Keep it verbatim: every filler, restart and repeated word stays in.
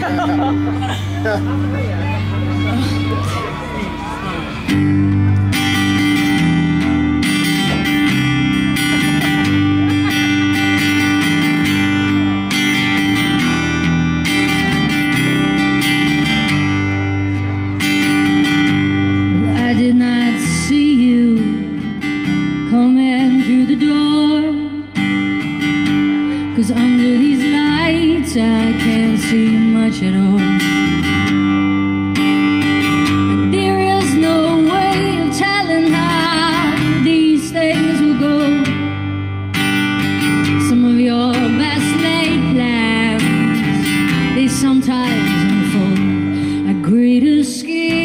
I did not see you coming through the door, 'cause under these lights I can't see much at all. There is no way of telling how these things will go. Some of your best laid plans, they sometimes unfold at great escape.